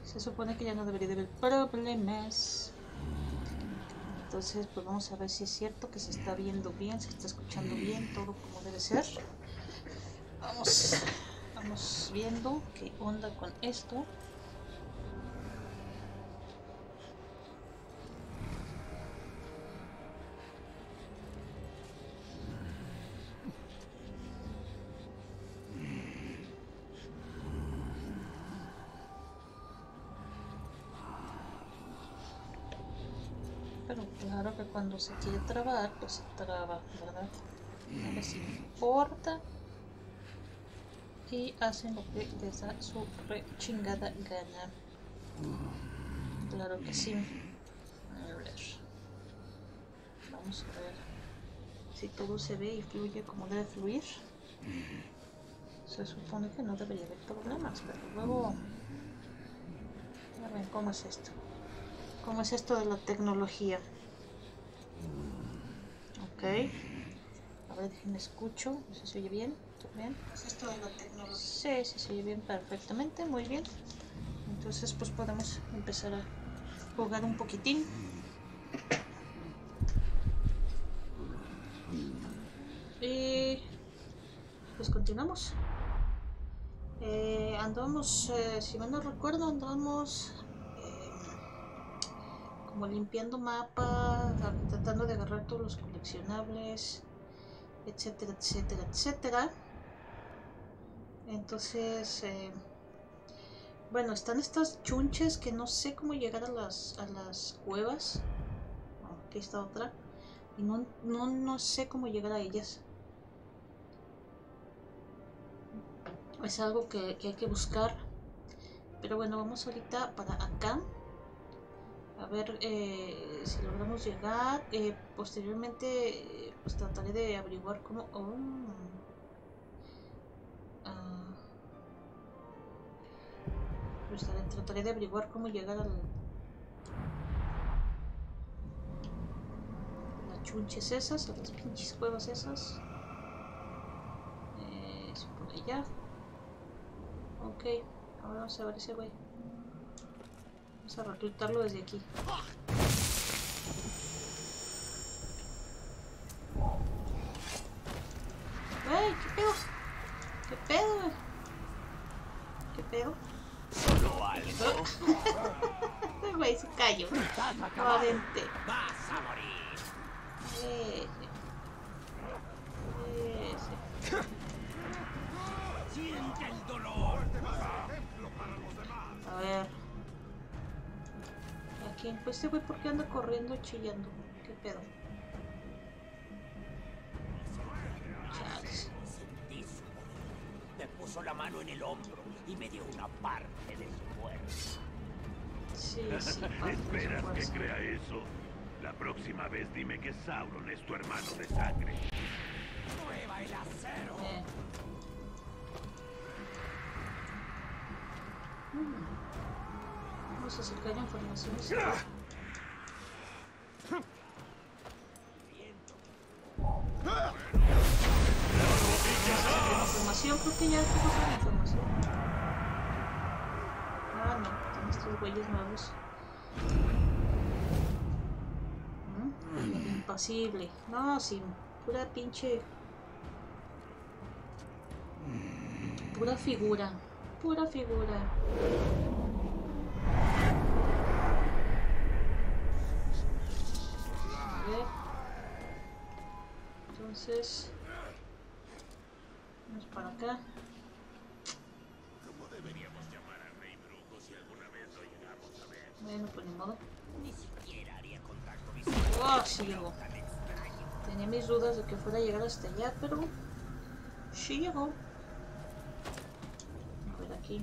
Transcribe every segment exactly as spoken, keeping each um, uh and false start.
Se supone que ya no debería de haber problemas. Entonces pues vamos a ver si es cierto que se está viendo bien, se está escuchando bien, todo como debe ser. Vamos, vamos viendo qué onda con esto. Pero claro que cuando se quiere trabar, pues se traba, ¿verdad? No les importa. Y hacen lo que les da su re chingada gana. Claro que sí. A ver. Vamos a ver si todo se ve y fluye como debe fluir. Se supone que no debería haber problemas, pero luego... A ver, ¿cómo es esto? ¿Cómo es esto de la tecnología? Ok. A ver, déjenme escucho. No sé si se oye bien. ¿Todo bien? ¿Es esto de la tecnología? Sí, sí, se oye bien perfectamente. Muy bien. Entonces, pues podemos empezar a jugar un poquitín. Y pues continuamos. Eh, andamos, eh, si mal no recuerdo, andamos eh, como limpiando mapa, tratando de agarrar todos los coleccionables, etcétera, etcétera, etcétera. Entonces, eh, bueno, están estas chunches que no sé cómo llegar a las, a las cuevas. Oh, aquí está otra. Y no, no, no sé cómo llegar a ellas. Es algo que, que hay que buscar. Pero bueno, vamos ahorita para acá. A ver eh, si logramos llegar. Eh, posteriormente, eh, pues trataré de averiguar cómo... Oh. Uh, pues trataré de averiguar cómo llegar al... las chunches esas, a las pinches cuevas esas. Eh, es por allá. Ok, ahora vamos a ver ese güey. Vamos a reclutarlo desde aquí. ¡Ey! ¿Qué pedo? ¿Qué pedo? ¿Qué pedo? ¿Solo algo? El güey se cayó. Nuevamente. ¡Vas a morir! Ese. Ese. ¡Siente el dolor! A ver. Aquí, pues este güey, ¿por qué anda corriendo chillando? ¿Qué pedo? Chales. Me puso la mano en el hombro y me dio una parte de su cuerpo. Sí, sí, ¿Esperas que crea eso? La próxima vez dime que Sauron es tu hermano de sangre. ¡Prueba el acero! Eh. Hmm. Vamos a acercar informaciones. Información, creo que ya tengo toda la información. Ah, no, están estos güeyes nuevos. ¿Mm? Impasible. No, sí, pura pinche. Pura figura. Pura figura. A ver. Entonces. Vamos para acá. ¿Cómo deberíamos llamar al rey brujo si alguna vez lo llegamos a ver? Bueno, pues ni modo. Ni siquiera haría contacto visual. Oh, sí llegó. Tenía mis dudas de que fuera a llegar hasta allá, pero sí llegó. A ver aquí.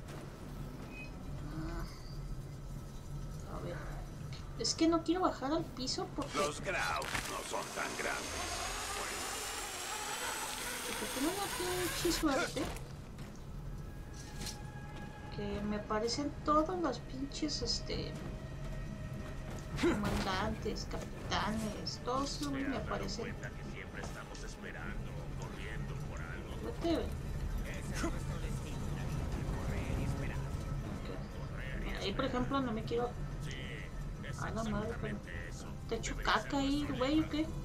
A ver. Es que no quiero bajar al piso porque... Los Grau no son tan grandes. Porque tengo una pinche suerte. Que me aparecen todos los pinches, este... comandantes, capitanes, todos esos me aparecen. Cuenta que siempre estamos esperando, corriendo por algo. Vete, ve. Ese es nuestro destino. Correr y esperar. Okay. Ahí, por ejemplo, no me quiero... A la madre, pero... ¿Te echo caca ahí, güey, o qué?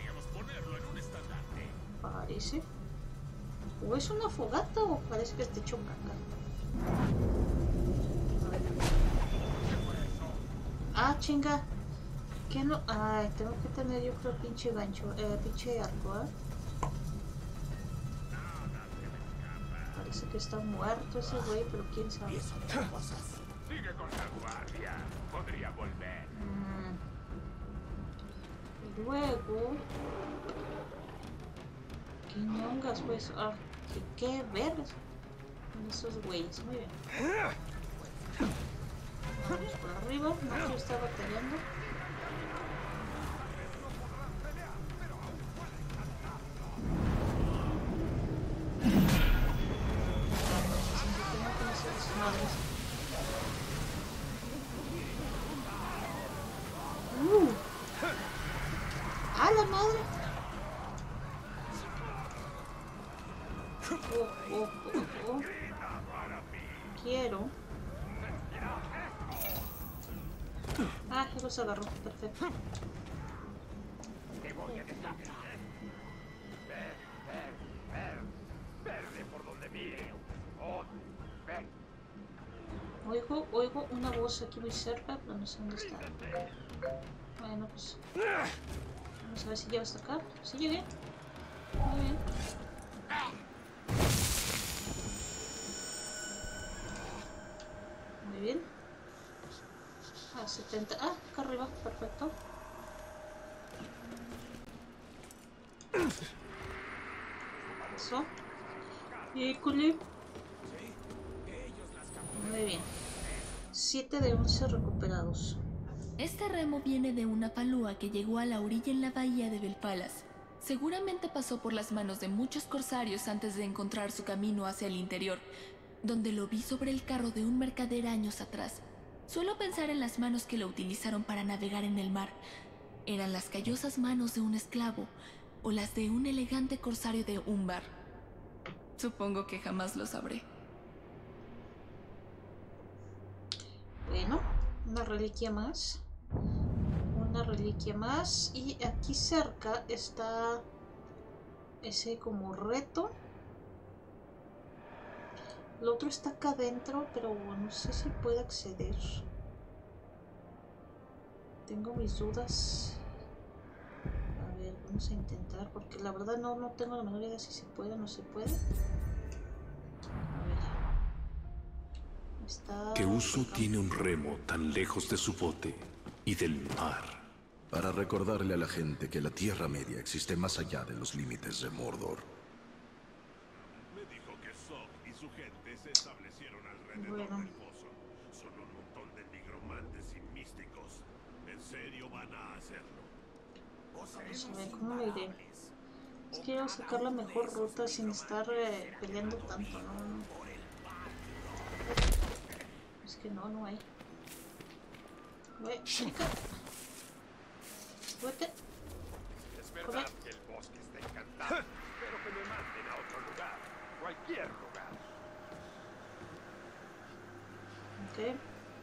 Parece. ¿O es una fogata o parece que te echo caca? A ver. Ah, chinga. ¿Qué no? Ay, tengo que tener yo creo pinche gancho, eh, pinche arco, ¿eh? Parece que está muerto ese güey, pero quién sabe. Sigue con la guardia. Podría volver. Mm. Y luego... ¿Qué ñongas, pues? Ah, ¿qué, qué vergas? Son esos güeyes, muy bien. Vamos por arriba, no quiero estar batallando. Uh. ¡A la madre! Oh, oh, oh, oh. Quiero. Ah, ya los agarró, perfecto. Te voy a dejar. Ven, ven, ven. Verde por donde mire. Oh, ven. Oigo, oigo una voz aquí muy cerca, pero no sé dónde está. Bueno, pues... Vamos a ver si llego hasta acá. Sí llegué. Muy bien. Muy bien. A setenta. Ah, acá arriba. Perfecto. Eso. Híjole. Muy bien. siete de once recuperados. Este remo viene de una falúa que llegó a la orilla en la bahía de Belfalas. Seguramente pasó por las manos de muchos corsarios antes de encontrar su camino hacia el interior, donde lo vi sobre el carro de un mercader años atrás. Suelo pensar en las manos que lo utilizaron para navegar en el mar. ¿Eran las callosas manos de un esclavo o las de un elegante corsario de Umbar? Supongo que jamás lo sabré. Bueno, una reliquia más. Una reliquia más. Y aquí cerca está ese como reto. El otro está acá adentro, pero no sé si puede acceder. Tengo mis dudas. A ver, vamos a intentar, porque la verdad no, no tengo la menor idea si se puede o no se puede. A ver. Está... ¿Qué uso tiene un remo tan lejos de su bote y del mar? Para recordarle a la gente que la Tierra Media existe más allá de los límites de Mordor. Me dijo que Zog y su gente se establecieron alrededor Bueno. del pozo. Son un montón de nigromantes y místicos. ¿En serio van a hacerlo? Vamos a ver cómo le iré. Es que quiero sacar la mejor ruta sin estar eh, peleando tanto, ¿no? Es que no, no hay. Güey, chica. Vete. Es verdad que el bosque está encantado, pero que me manden a otro lugar. Cualquier lugar. Ok.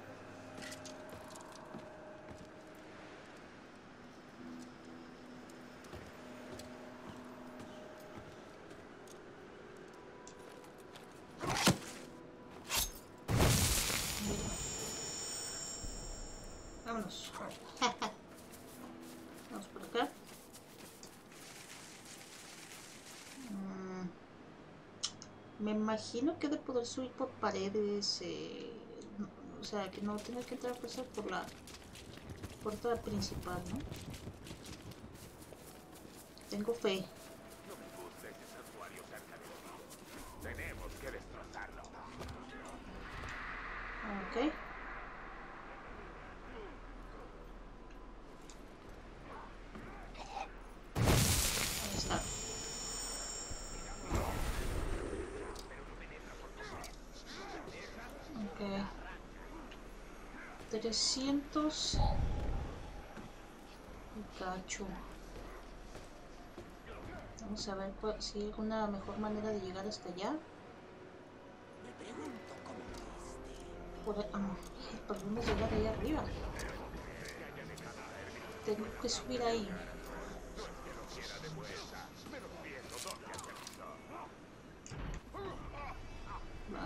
Vámonos. Vamos por acá. Mm, me imagino que de poder subir por paredes, eh, no, o sea, que no tenga que entrar a pasar por la puerta principal, ¿no? Tengo fe. No me gusta ese santuario cerca de aquí. Tenemos que destrozarlo. Ok. Ahí está. Ok. trescientos y cacho. Vamos a ver cuál- si hay alguna mejor manera de llegar hasta allá. Me pregunto cómo este. Por el, ah, el problema es llegar ahí arriba. Tengo que subir ahí. Va.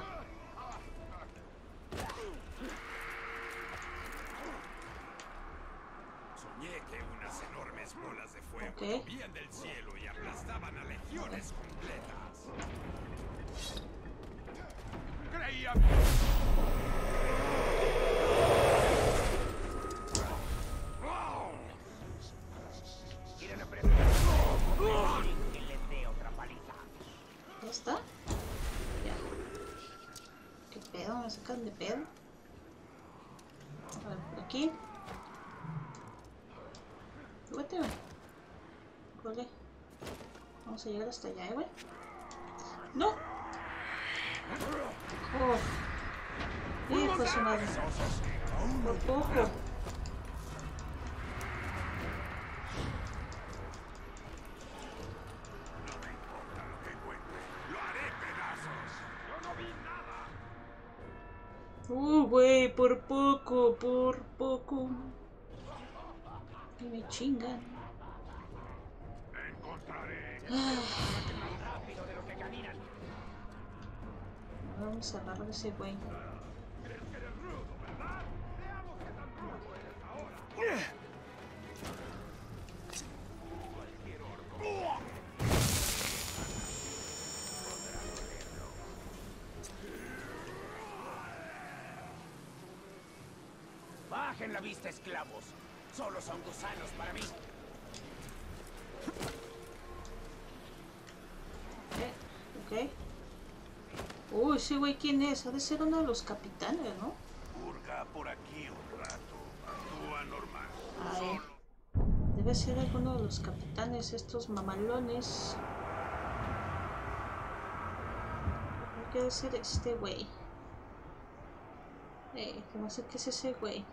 Soñé que unas enormes bolas de fuego Ok. caían del cielo y aplastaban a legiones completas. Creía Quieren apresurar. Que les dé otra paliza. ¿Ya está? Ya. ¿Qué pedo? ¿Me sacan de pedo? A ver, por aquí. Súbete, güey. Cole. Vamos a llegar hasta allá, ¿eh, güey? ¡No! ¡Oh! ¡Hijo de su madre! ¡Por poco! ¡Uh, güey! ¡Por poco! ¡Por poco! Y me chingan. Ah. Vamos a agarrar a ese güey. Bajen la vista, esclavos. Solo son gusanos para mí. Ok. Uy, ese güey, ¿quién es? Ha de ser uno de los capitanes, ¿no? Purga por aquí un rato. Actúa normal. Ay. Debe ser alguno de los capitanes, estos mamalones. Creo que debe ser este güey. Eh, que no sé qué es ese güey.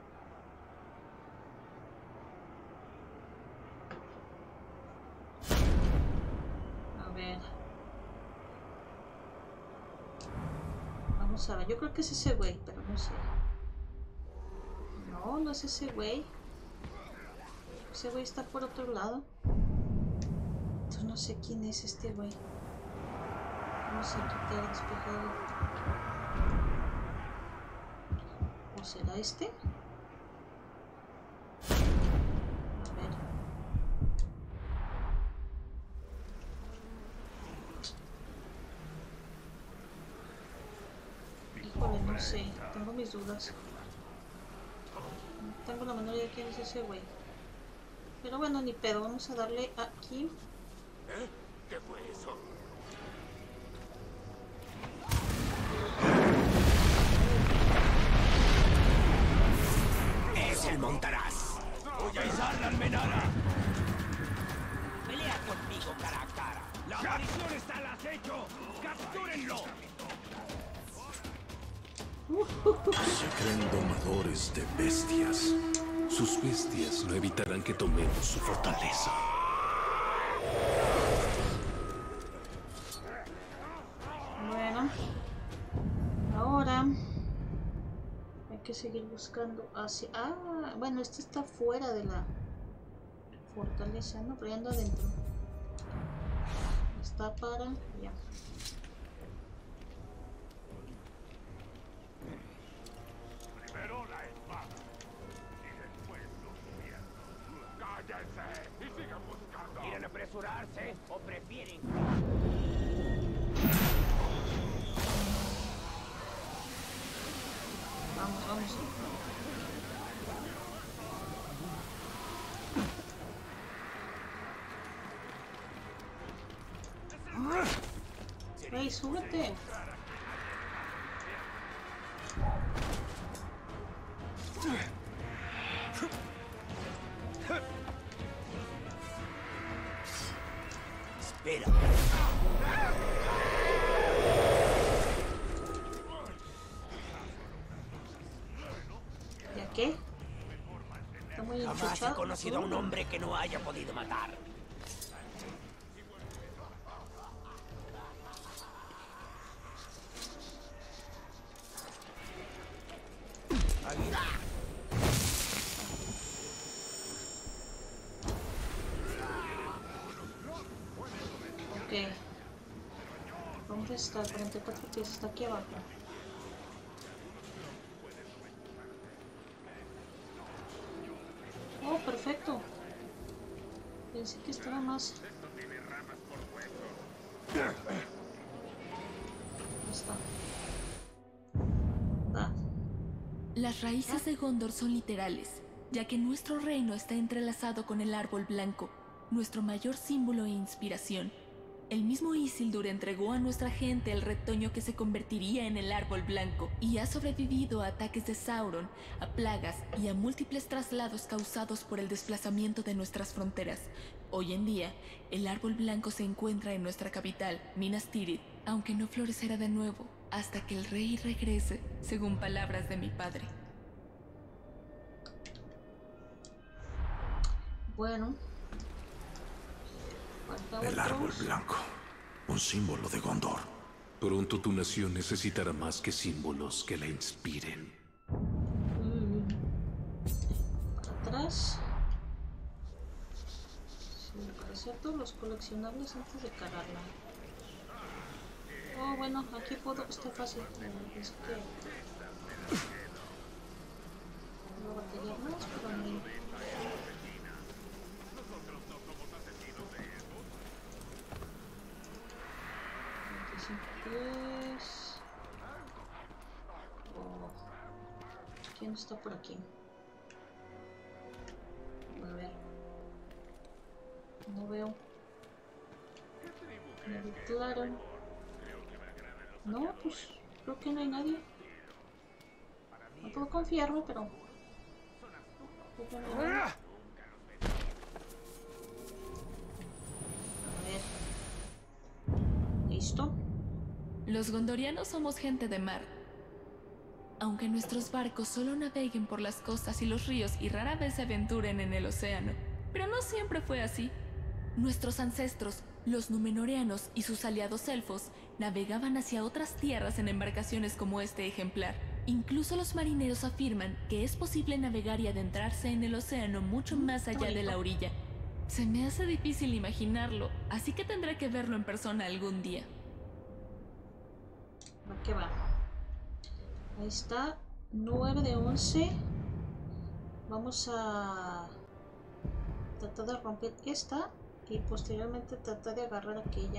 A ver. Vamos a ver, yo creo que es ese güey, pero no sé. No, no es ese güey. Ese güey está por otro lado. Entonces no sé quién es este güey. Vamos a quitar despejado. ¿O será este? A ver. Híjole, no sé. Tengo mis dudas. No tengo la menor idea de quién es ese güey. Pero bueno, ni pedo. Vamos a darle aquí. ¿Eh? ¿Qué fue eso? Es el Montaraz. Voy a izar la almenara. Pelea conmigo cara a cara. La aparición está al acecho. ¡Captúrenlo! Se creen domadores de bestias. Sus bestias no evitarán que tomemos su fortaleza. Bueno. Ahora hay que seguir buscando hacia... Ah, bueno, este está fuera de la fortaleza, ¿no? Pero ya anda adentro. Está para... ya. Primero la espada. Y después los piernas. ¡Cállense! Y sigan buscando. ¿Quieren apresurarse o prefieren? Vamos, vamos. ¡Ey, súbete! Espera. ¿Ya qué? Está muy Jamás he enchuchado. conocido a un hombre que no haya podido matar. ¿Dónde está? cuarenta y cuatro pies, está aquí abajo. Oh, perfecto. Pensé que estaba más. Ahí está. Ah. Las raíces de Gondor son literales, ya que nuestro reino está entrelazado con el árbol blanco, nuestro mayor símbolo e inspiración. El mismo Isildur entregó a nuestra gente el retoño que se convertiría en el árbol blanco y ha sobrevivido a ataques de Sauron, a plagas y a múltiples traslados causados por el desplazamiento de nuestras fronteras. Hoy en día, el árbol blanco se encuentra en nuestra capital, Minas Tirith, aunque no florecerá de nuevo hasta que el rey regrese, según palabras de mi padre. Bueno. El árbol blanco, un símbolo de Gondor. Pronto tu nación necesitará más que símbolos que la inspiren. Mm. Para atrás. Sí, para hacer todos los coleccionables antes de cargarla. Oh, bueno, aquí puedo, está fácil. Es que voy a batallar más, pero no. veinticinco. Oh. ¿Quién está por aquí? A ver. No veo. Me declaran. No, pues creo que no hay nadie. No puedo confiarme, pero creo que no hay nadie. A ver. ¿Listo? Los gondorianos somos gente de mar. Aunque nuestros barcos solo naveguen por las costas y los ríos y rara vez se aventuren en el océano. Pero no siempre fue así. Nuestros ancestros, los númenóreanos y sus aliados elfos, navegaban hacia otras tierras en embarcaciones como este ejemplar. Incluso los marineros afirman que es posible navegar y adentrarse en el océano mucho más allá de la orilla. Se me hace difícil imaginarlo, así que tendré que verlo en persona algún día. ¿A qué va? Ahí está, nueve de once. Vamos a tratar de romper esta y posteriormente tratar de agarrar aquella.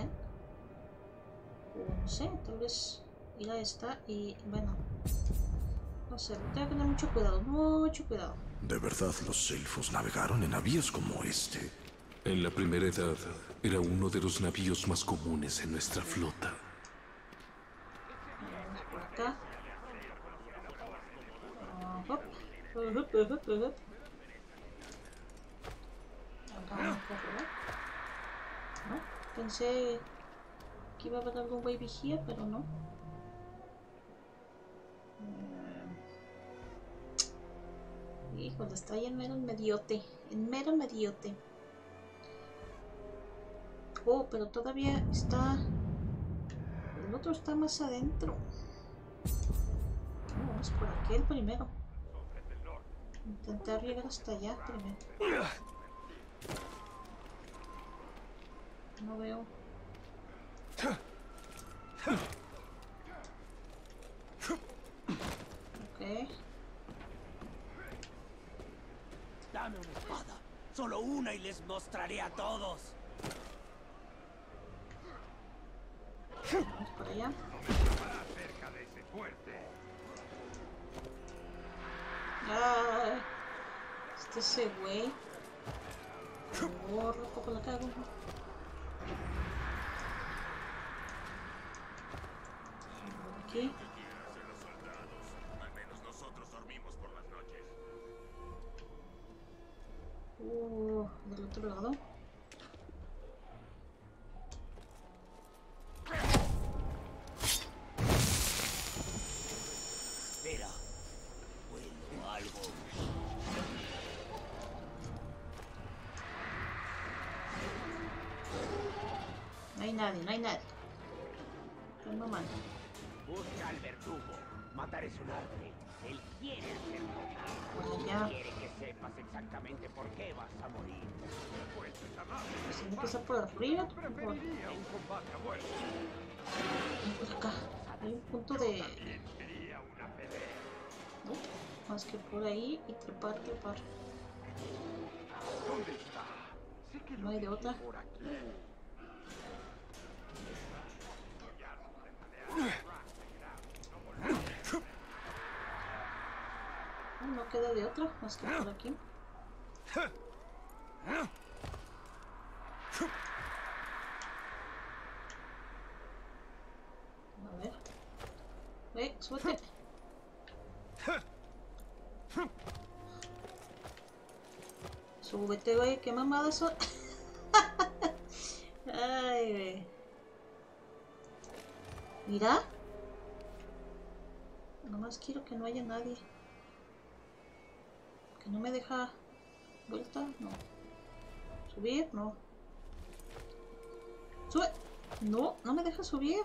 O no sé, tal vez ir a esta y bueno, no sé, tengo que tener mucho cuidado, mucho cuidado. ¿De verdad los elfos navegaron en navíos como este? En la primera edad, era uno de los navíos más comunes en nuestra flota. Vamos por acá. Uh, hop. Uh, hop, uh, hop, uh, hop. Acá vamos por acá. No, pensé que iba a haber algún güey vigía, pero no. Uh, híjole, está ahí en mero mediote. En mero mediote. Oh, pero todavía está. El otro está más adentro. Oh, vamos por aquel primero. Intentar llegar hasta allá primero. No veo. Ok. Dame una espada. Solo una y les mostraré a todos. Vamos por allá. cerca de ese fuerte. Ay, este ese güey. Borro, poco la cago. Aquí. Al menos nosotros dormimos por las noches. Uh, del otro lado. Espera. Vuelvo algo. No hay nadie, no hay nadie. Estoy mamando. Busca al verdugo. Matar es un arte. Él quiere hacerlo. Por allá. Quiere que sepas exactamente por qué vas a morir. Pues es amable. Pues tiene que empezar por arriba. Por, Preferiría un combate a muerte. por acá. Hay un punto de... También quería una pelea. No, más que por ahí y trepar, trepar. ¿Dónde está? Sé que No lo hay de tiene otra. por aquí. No, no queda de otra más que por aquí. A ver. ¡Eh! ¡Súbete! Súbete, güey. ¿Qué mamadas son? Ay, güey. Mira. Nomás quiero que no haya nadie. Que no me deja vuelta, no. Subir, no. Sube. No, no me deja subir.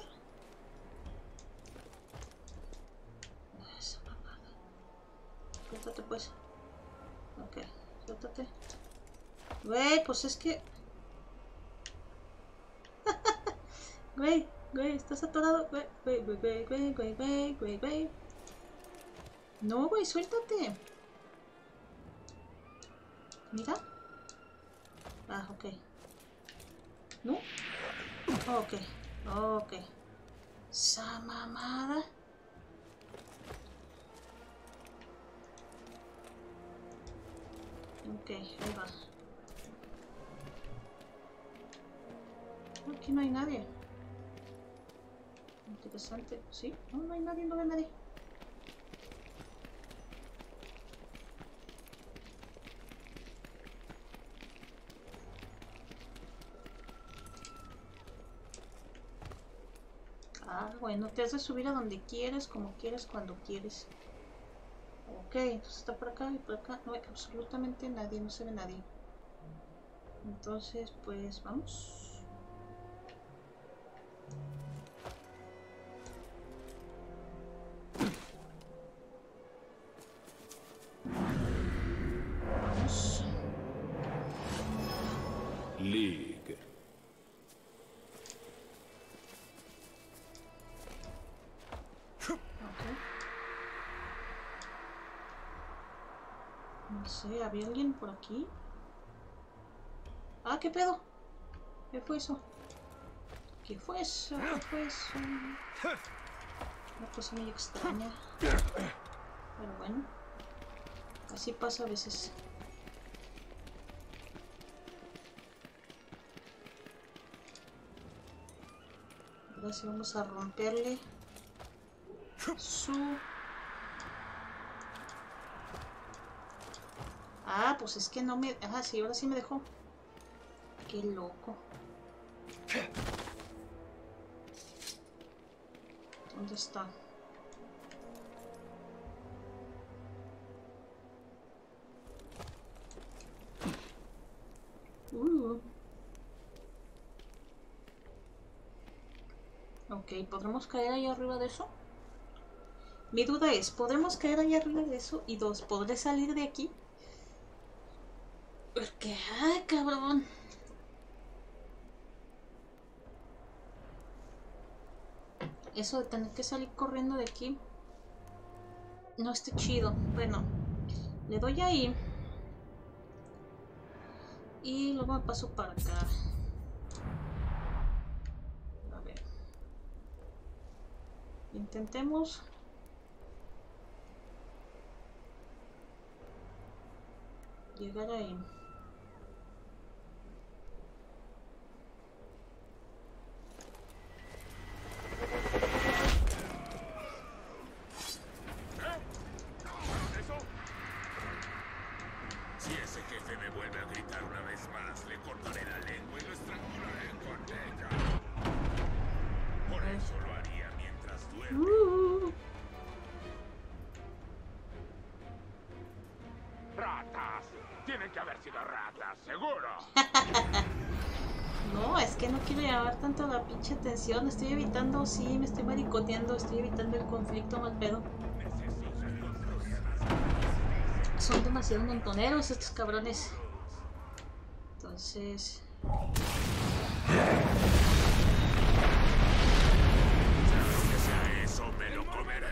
Esa mamada. Suéltate pues. Ok, suéltate. Güey, pues es que... Güey, güey, estás atorado. Güey, güey, güey, güey, güey, güey, güey, güey, güey. No, güey, suéltate. Mira. Ah, ok. ¿No? Ok, ok. Esa mamada. Ok, ahí va. Aquí no hay nadie. Interesante. ¿Sí? No, no hay nadie, no hay nadie. Ah, bueno, te hace subir a donde quieres, como quieres, cuando quieres. Ok, entonces está por acá y por acá. No hay absolutamente nadie, no se ve nadie. Entonces, pues vamos. Vamos. League. No sé, ¿había alguien por aquí? Ah, ¿qué pedo? ¿Qué fue eso? ¿Qué fue eso? ¿Qué fue eso? Una cosa muy extraña. Pero bueno. Así pasa a veces. Ahora sí vamos a romperle su... Ah, pues es que no me... Ah, sí, ahora sí me dejó. Qué loco. ¿Dónde está? Uh. Ok, ¿podremos caer ahí arriba de eso? Mi duda es, ¿podremos caer ahí arriba de eso? Y dos, ¿podré salir de aquí? Porque, ay, cabrón. Eso de tener que salir corriendo de aquí no está chido. Bueno, le doy ahí. Y luego me paso para acá. A ver. Intentemos. Llegar ahí. Si ese jefe me vuelve a gritar una vez más, le cortaré la lengua y lo estrangularé con ella. Por eso lo haría mientras duerme. Uh. ¡Ratas! Tienen que haber sido ratas, seguro. No, es que no quiero llamar tanto la pinche atención. Estoy evitando, sí, me estoy maricoteando. Estoy evitando el conflicto mal pedo. son demasiado montoneros estos cabrones. Entonces... Que sea eso, me lo comeré.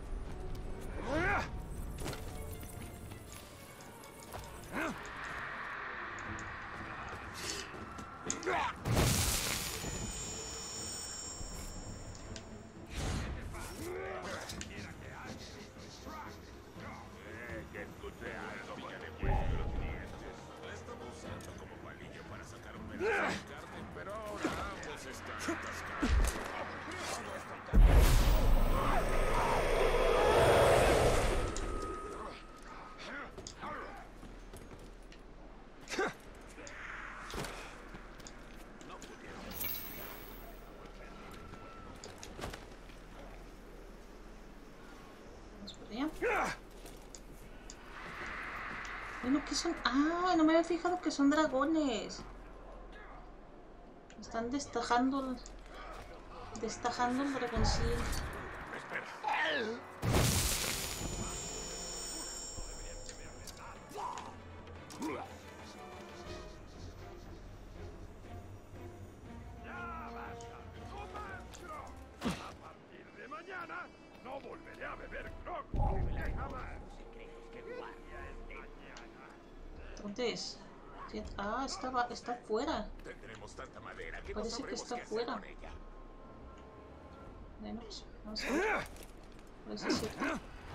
Eh, que escuché algo que demuestre los dientes. La estaba usando como palillo para sacar un pedazo de carne, pero ahora ambos están atascados. Vamos por allá. Bueno, ¿qué son? Ah, no me había fijado que son dragones. Están destajando el... Destajando el dragoncillo. ¿Dónde es? Sí, ah, está, va- está afuera. Tendremos tanta madera que no Parece que sabremos está qué hacer fuera. con ella. Bueno, pues vamos a ver. A ver si es cierto.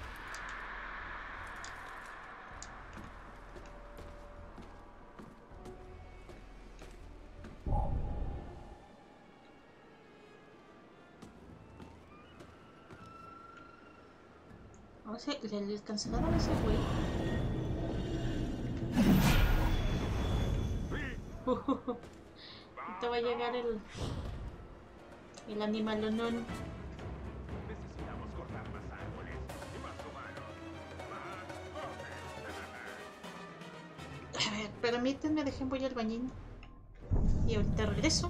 Vamos a ver, ¿le, le cancelaron a ese güey? Ahorita va a llegar el... El animalonón. Necesitamos cortar más árboles y más humanos. Más A ver, permítanme, dejen voy al bañín. Y ahorita regreso.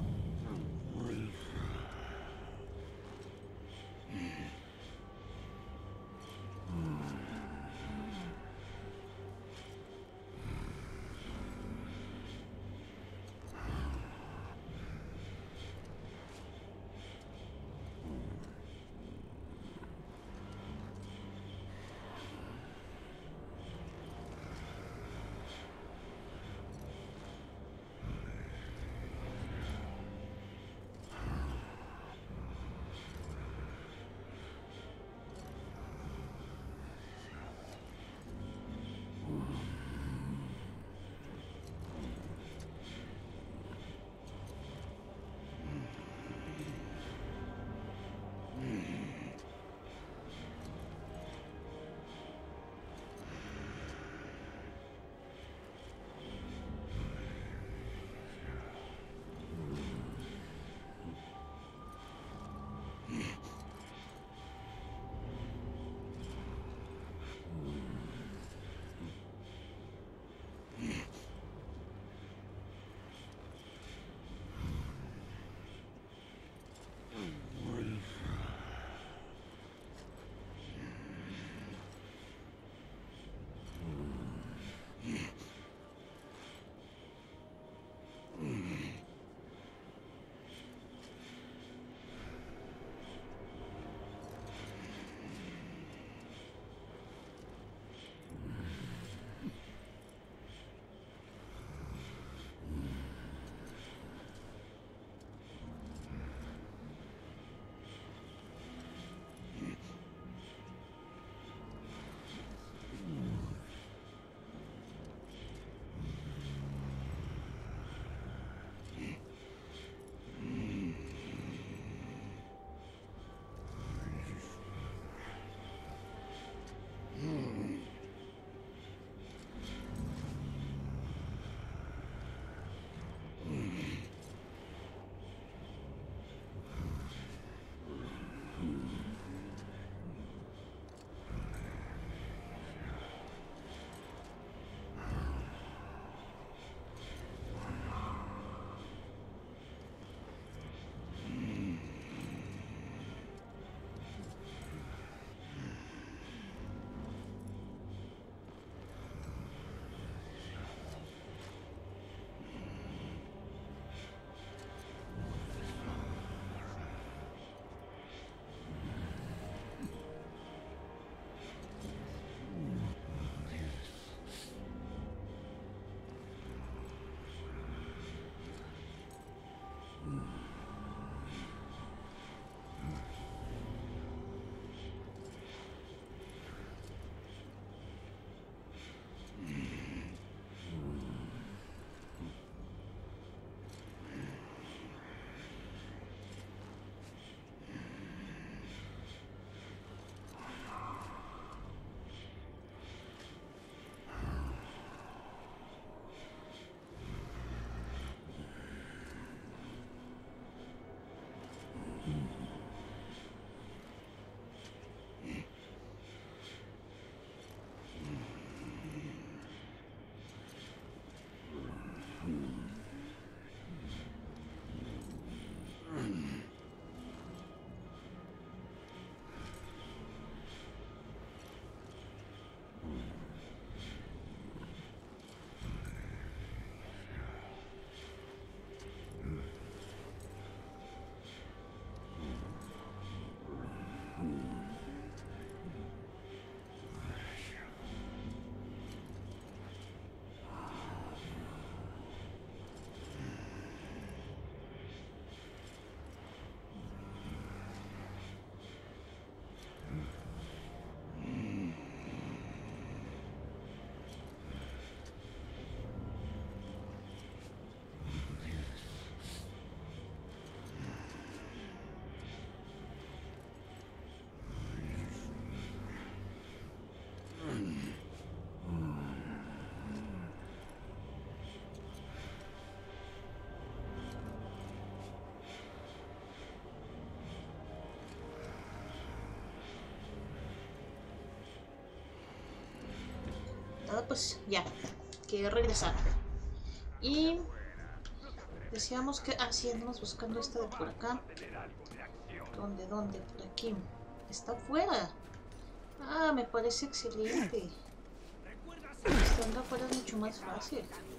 entrada, pues ya, que regresar. Y decíamos que... Ah, sí, andamos buscando esta de por acá. ¿Dónde, dónde? Por aquí. Está afuera. Ah, me parece excelente. Estando afuera es mucho más fácil.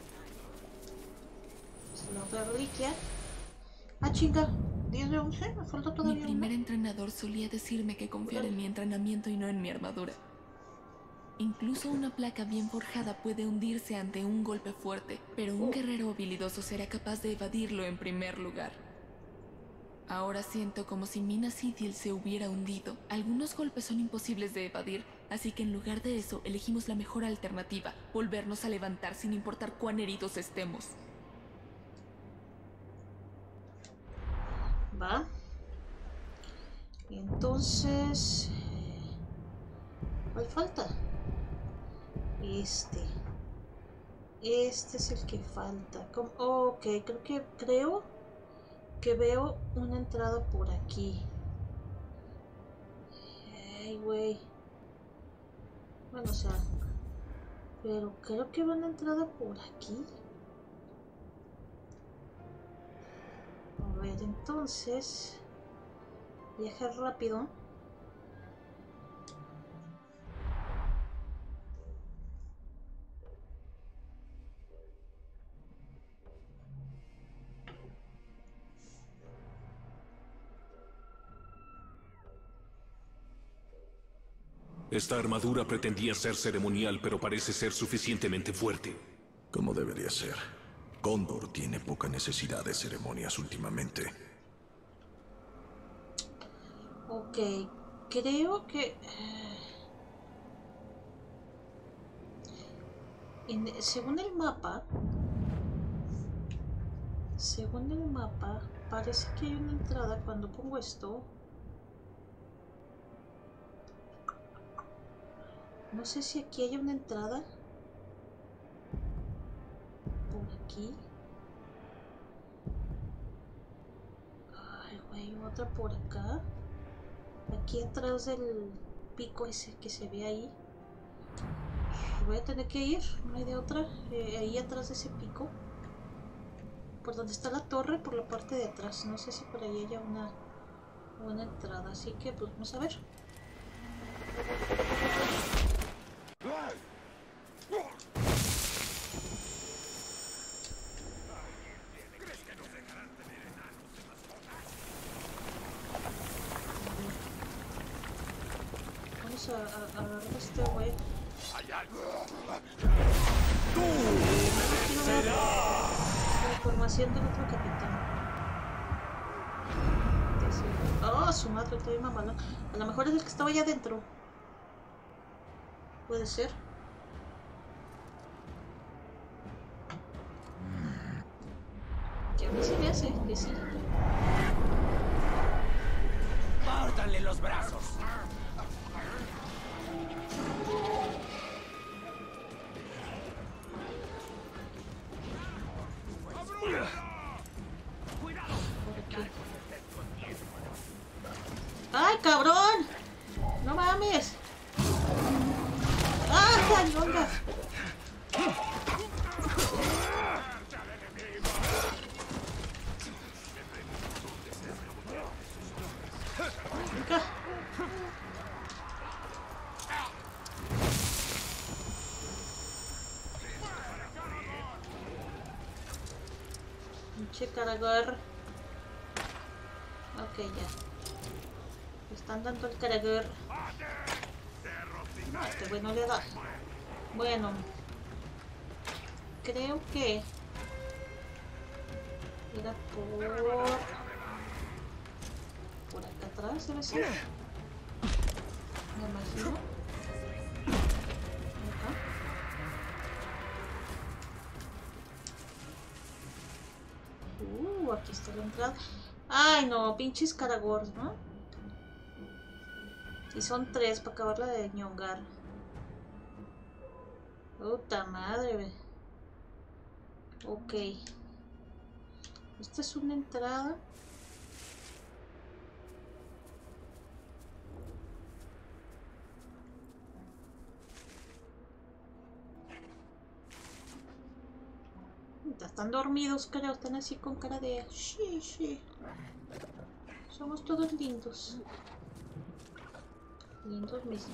Es la reliquia. Ah, chinga. diez de once, me falta todavía. Mi primer uno. entrenador solía decirme que confiara en mi entrenamiento y no en mi armadura. Incluso una placa bien forjada puede hundirse ante un golpe fuerte, pero un guerrero habilidoso será capaz de evadirlo en primer lugar. Ahora siento como si Minas Ithil se hubiera hundido. Algunos golpes son imposibles de evadir, así que en lugar de eso elegimos la mejor alternativa, volvernos a levantar sin importar cuán heridos estemos. Va. Entonces... ¿cuál falta? Este. Este es el que falta. ¿Cómo? Oh, ok, creo que... Creo que veo una entrada por aquí. Ay, güey. Bueno, o sea... Pero creo que va una entrada por aquí. A ver, entonces... Viajar rápido. Esta armadura pretendía ser ceremonial, pero parece ser suficientemente fuerte. Como debería ser. Gondor tiene poca necesidad de ceremonias últimamente. Ok, creo que... En, según el mapa... Según el mapa, parece que hay una entrada cuando pongo esto. No sé si aquí hay una entrada. Por aquí. Ay, güey, otra por acá. Aquí atrás del pico ese que se ve ahí. Voy a tener que ir, no hay de otra. Eh, ahí atrás de ese pico. Por donde está la torre, por la parte de atrás. No sé si por ahí haya una, una entrada. Así que pues vamos a ver. Vamos a, a, a agarrar a este güey. La información del otro capitán. Oh, su madre, está bien mamala. A lo mejor es el que estaba allá adentro. Puede ser. Que a mí se me hace que sí. ¡Córtanle los brazos! ¡Ay, cabrón! ¡No mames! ¡Ay, onda! Venga. Pinche Caragor. Ok, ya. Están dando el Caragor. No, este güey no le da. Bueno. Creo que era por... por acá atrás, debe ser. Me imagino. Acá. Uh, aquí está la entrada. Ay, no, pinches Caragor, ¿no? Y son tres para acabarla de ñongar. Puta madre, ve. Ok. Esta es una entrada. están dormidos, creo, están así con cara de... Sí, sí. Somos todos lindos. Lindos mis...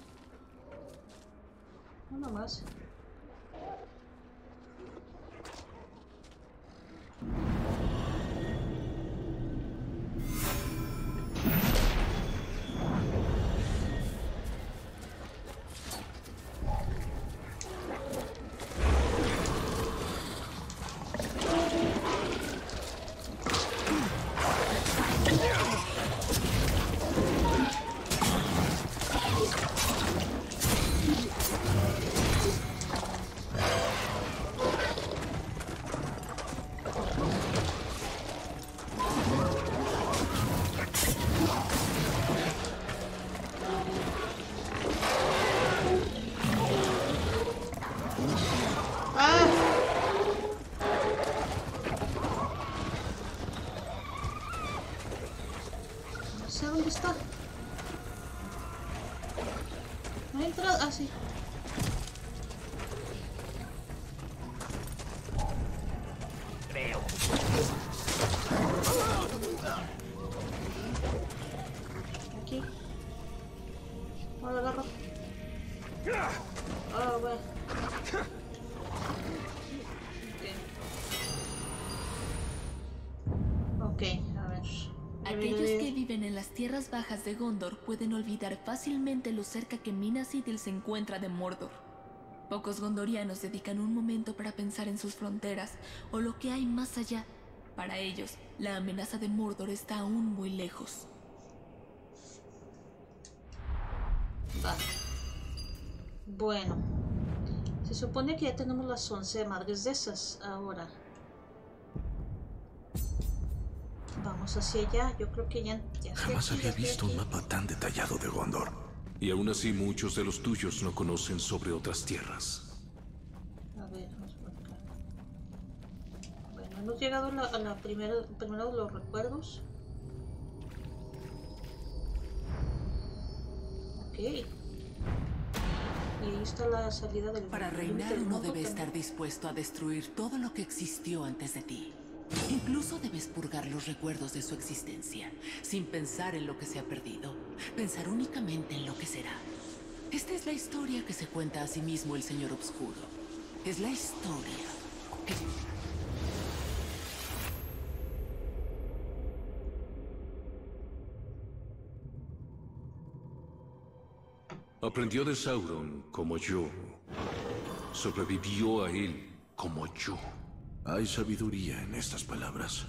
No, nomás. ¿Dónde está? ¿No ha entrado? Ah, sí. Creo. Aquí. No lo agarro. Ah, bueno. Ok. Ok, a ver. Aquellos que viven en las tierras bajas de Gondor pueden olvidar fácilmente lo cerca que Minas Ithil se encuentra de Mordor. Pocos gondorianos dedican un momento para pensar en sus fronteras o lo que hay más allá. Para ellos, la amenaza de Mordor está aún muy lejos. Va. Bueno. Se supone que ya tenemos las once madres de esas ahora. Vamos hacia allá, yo creo que ya... ya Jamás había visto un mapa tan detallado de Gondor. Y aún así muchos de los tuyos no conocen sobre otras tierras. A ver, vamos por acá. Bueno, hemos llegado a la, a la primera, primero de los recuerdos. Ok. Y ahí está la salida del... Para del reinar límite del uno mundo debe también. estar dispuesto a destruir todo lo que existió antes de ti. Incluso debes purgar los recuerdos de su existencia, sin pensar en lo que se ha perdido. Pensar únicamente en lo que será. Esta es la historia que se cuenta a sí mismo el Señor Obscuro. Es la historia que... Aprendió de Sauron como yo. Sobrevivió a él como yo. Hay sabiduría en estas palabras.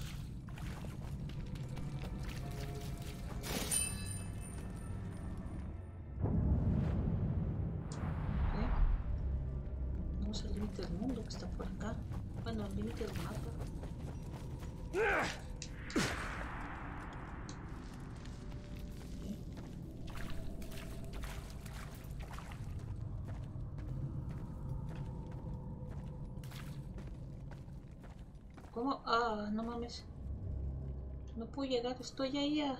Ok. Vamos al límite del mundo que está por acá. Bueno, al límite del mapa. ¿Cómo? Ah, no mames. No puedo llegar, estoy ahí a...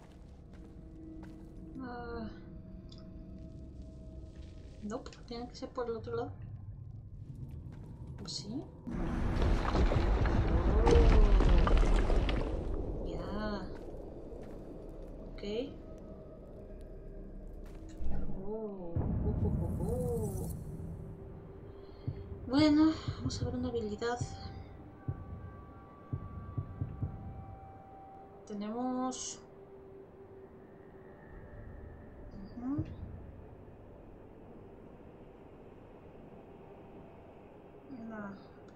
Ah. No, nope, tiene que ser por el otro lado. ¿Sí? Oh. Ya. Ok. Oh. Uh, uh, uh, uh. Bueno, vamos a ver una habilidad. Tenemos... Uh-huh. No.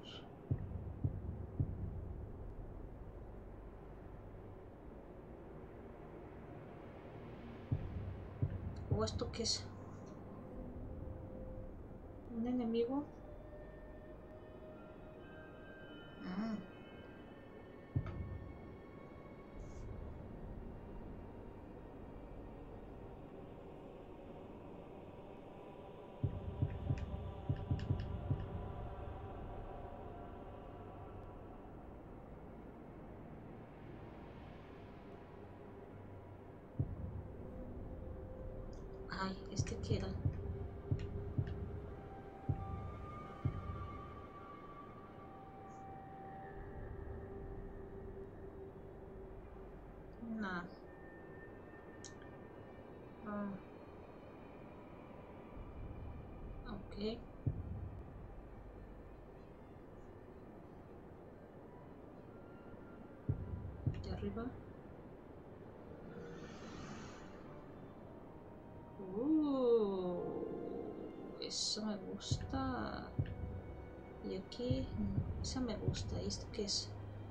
¿O esto qué es? ¿Un enemigo? Ah. Ay, ¿este qué era? Ok. De arriba. Uh, eso me gusta. Y aquí, esa me gusta. ¿Y esto qué es?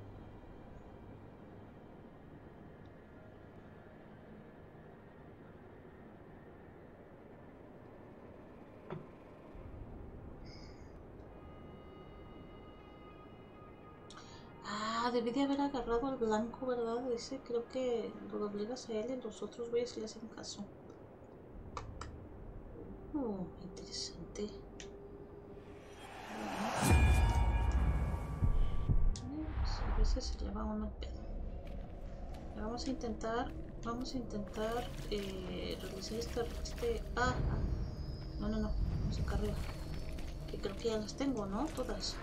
Ah, debí de haber agarrado al blanco, ¿verdad? Ese creo que lo doblegas a él y los otros güeyes le hacen caso. Oh, interesante. A veces se lleva uno el pedo. Vamos a intentar, vamos a intentar eh, realizar esta, este... Ah, ah, no, no, no, no se carga. Que creo que ya las tengo, ¿no? Todas.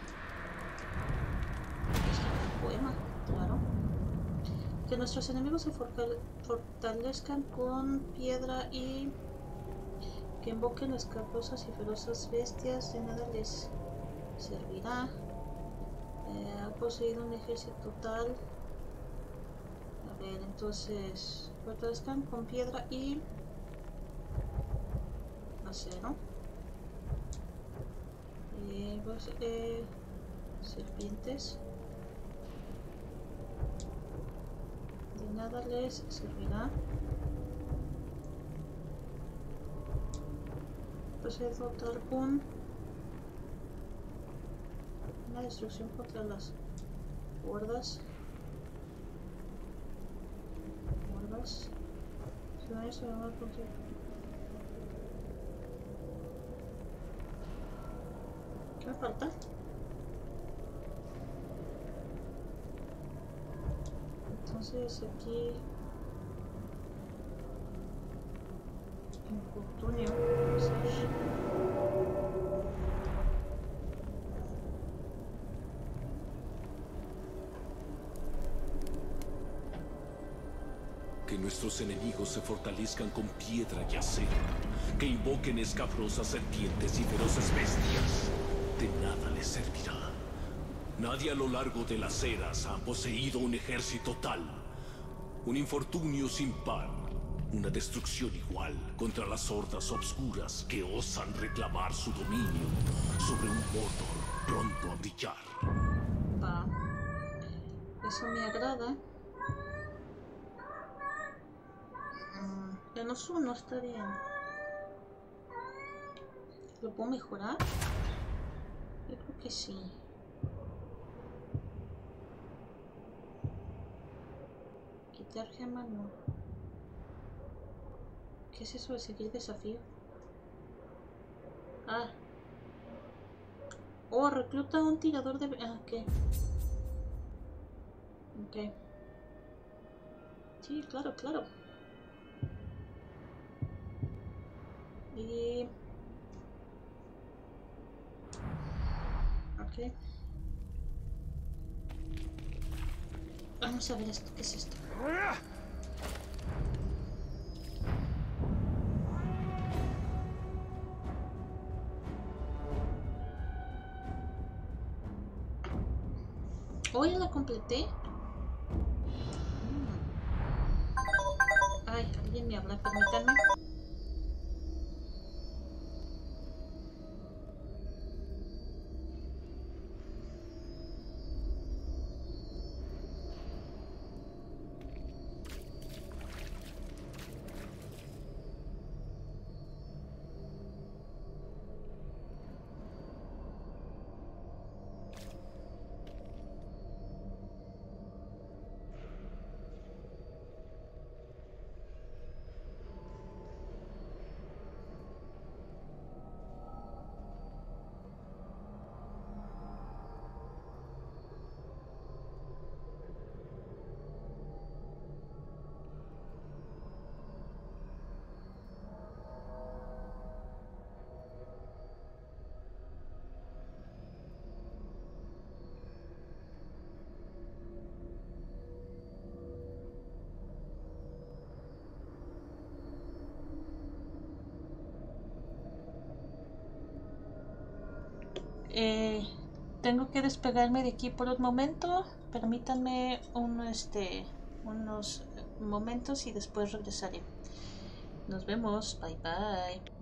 Este poema, claro. Que nuestros enemigos se fortalezcan con piedra y que invoquen escabrosas y ferozas bestias, de nada les servirá. Eh, ha poseído un ejército total. A ver, entonces fortalezcan con piedra y acero. Eh, pues, eh, serpientes. De nada les servirá. Procede a dotar un una destrucción contra las hordas. Hordas. Si no se va a contra. ¿Qué me falta? Entonces aquí infortunio. Que nuestros enemigos se fortalezcan con piedra y acero, que invoquen escabrosas serpientes y feroces bestias, de nada les servirá. Nadie a lo largo de las eras ha poseído un ejército tal, un infortunio sin par, una destrucción igual contra las hordas obscuras que osan reclamar su dominio sobre un Mordor pronto a brillar. Va. Eso me agrada. Menos uno está bien. ¿Lo puedo mejorar? Yo creo que sí. Quitar gema no. ¿Qué es eso de seguir desafío? Ah. Oh, recluta a un tirador de... Ah, ¿qué? Ok. Sí, claro, claro. Y... ok. Vamos a ver esto. ¿Qué es esto? Hoy la completé. Ay, alguien me habla, permítanme. tengo que despegarme de aquí por un momento. Permítanme un, este, unos momentos y después regresaré. Nos vemos. Bye bye.